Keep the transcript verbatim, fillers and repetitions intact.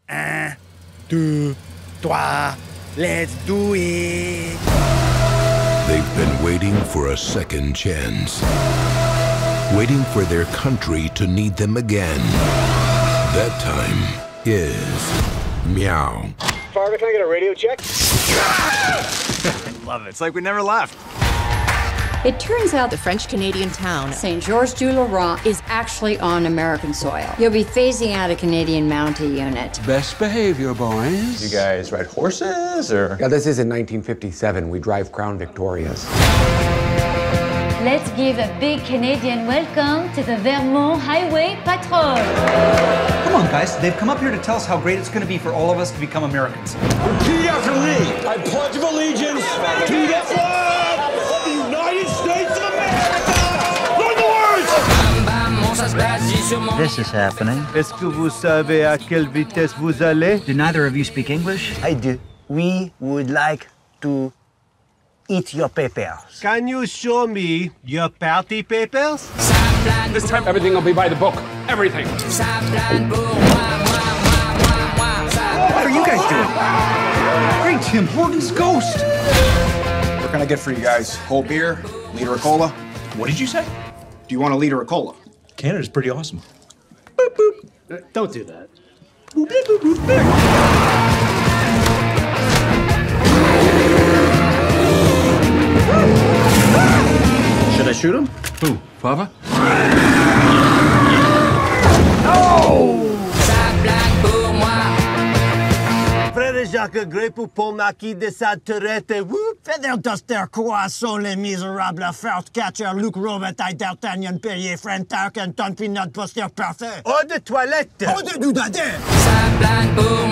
Un, deux, trois, let's do it! They've been waiting for a second chance. Waiting for their country to need them again. That time is meow. Farva, can I get a radio check? Love it. It's like we never left. It turns out the French-Canadian town Saint Georges du Laurent is actually on American soil. You'll be phasing out a Canadian Mountie unit. Best behavior, boys. You guys ride horses, or? Yeah, this is in nineteen fifty-seven. We drive Crown Victorias. Let's give a big Canadian welcome to the Vermont Highway Patrol. Come on, guys. They've come up here to tell us how great it's going to be for all of us to become Americans. Repeat after me. I pledge of allegiance to the flag of the United States of America. Learn the words! This is happening. Est-ce que vous savez à quelle vitesse vous allez? Do neither of you speak English? I do. We would like to eat your papers. Can you show me your party papers? This time, everything will be by the book. Everything. What are you guys doing? Great, Tim Horton's ghost. What can I get for you guys? Whole beer, liter of cola. What did you say? Do you want a liter of cola? Canada's pretty awesome. Boop, boop. Uh, don't do that. Boop, boop, boop, boop, boop. Should I shoot him? Who, Farva? Frère Jacques Grey pour Paul Marquis de Sade-Tourette. Whoop! Feather Duster, Croissant, Les Misérables, First Catcher, Luc Robitaille, D'Artagnan, Perrier, Friend Tarkenton, Peanut Buster, Parfait. Eau de toilette! Eau de doudadin!